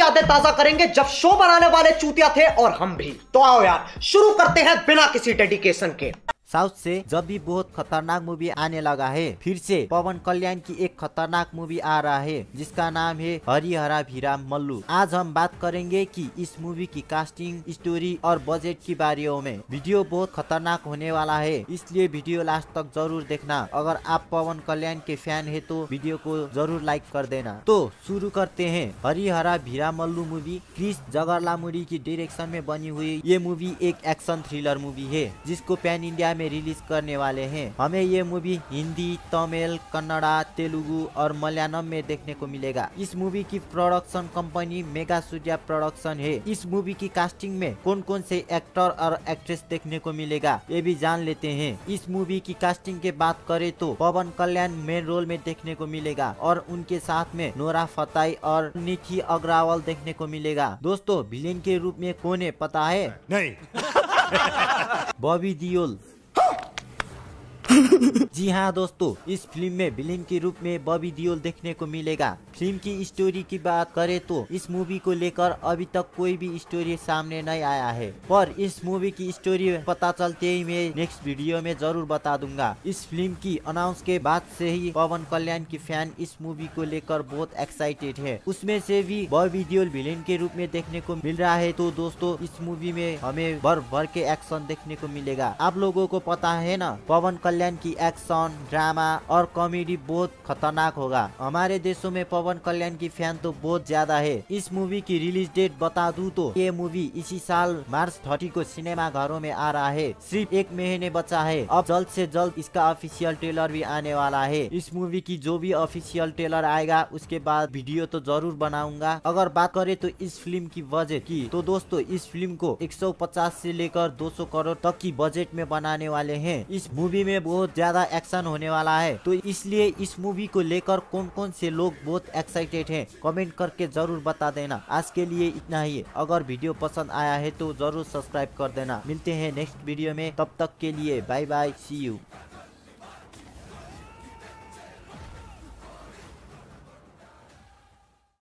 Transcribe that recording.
यादें ताजा करेंगे जब शो बनाने वाले चूतिया थे और हम भी। तो आओ यार शुरू करते हैं बिना किसी डेडिकेशन के। साउथ से जब भी बहुत खतरनाक मूवी आने लगा है, फिर से पवन कल्याण की एक खतरनाक मूवी आ रहा है जिसका नाम है हरिहरा भिराम मल्लू। आज हम बात करेंगे कि इस मूवी की कास्टिंग, स्टोरी और बजट की बारियों में। वीडियो बहुत खतरनाक होने वाला है, इसलिए वीडियो लास्ट तक जरूर देखना। अगर आप पवन कल्याण के फैन है तो वीडियो को जरूर लाइक कर देना। तो शुरू करते हैं। हरिहरा भिराम मल्लू मूवी क्रिस जगरलामुडी की डायरेक्शन में बनी हुई ये मूवी एक एक्शन थ्रिलर मूवी है जिसको पैन इंडिया में रिलीज करने वाले हैं। हमें ये मूवी हिंदी, तमिल, कन्नड़ा, तेलुगु और मलयालम में देखने को मिलेगा। इस मूवी की production company mega studio production है। इस मूवी की कास्टिंग में कौन कौन से एक्टर और एक्ट्रेस देखने को मिलेगा ये भी जान लेते हैं। इस मूवी की कास्टिंग के बात करें तो पवन कल्याण मेन रोल में देखने को मिलेगा और उनके साथ में नोरा फतेही और निकी अग्रवाल देखने को मिलेगा। दोस्तों विलेन के रूप में कौन है पता है? नहीं। बॉबी दियोल। जी हाँ दोस्तों, इस फिल्म में विलेन के रूप में बॉबी दियोल देखने को मिलेगा। फिल्म की स्टोरी की बात करें तो इस मूवी को लेकर अभी तक कोई भी स्टोरी सामने नहीं आया है, पर इस मूवी की स्टोरी पता चलते ही मैं नेक्स्ट वीडियो में जरूर बता दूंगा। इस फिल्म की अनाउंस के बाद से ही पवन कल्याण की फैन इस मूवी को लेकर बहुत एक्साइटेड है। उसमें से भी बॉबी दियोल विलेन के रूप में देखने को मिल रहा है। तो दोस्तों इस मूवी में हमें भर भर के एक्शन देखने को मिलेगा। आप लोगों को पता है ना, पवन कल्याण की एक्शन, ड्रामा और कॉमेडी बहुत खतरनाक होगा। हमारे देशों में पवन कल्याण की फैन तो बहुत ज्यादा है। इस मूवी की रिलीज डेट बता दूं तो ये मूवी इसी साल मार्च 30 को सिनेमा घरों में आ रहा है। सिर्फ 1 महीने बचा है। अब जल्द से जल्द इसका ऑफिशियल ट्रेलर भी आने वाला है। इस मूवी की जो भी ऑफिशियल ट्रेलर आएगा उसके बाद वीडियो तो जरूर बनाऊंगा। अगर बात करें तो इस फिल्म की बजट की, तो दोस्तों इस फिल्म को 150 से लेकर 200 करोड़ तक की बजट में बनाने वाले हैं। इस मूवी में बहुत ज्यादा एक्शन होने वाला है, तो इसलिए इस मूवी को लेकर कौन कौन से लोग बहुत एक्साइटेड हैं कमेंट करके जरूर बता देना। आज के लिए इतना ही। अगर वीडियो पसंद आया है तो जरूर सब्सक्राइब कर देना। मिलते हैं नेक्स्ट वीडियो में, तब तक के लिए बाय बाय, सी यू।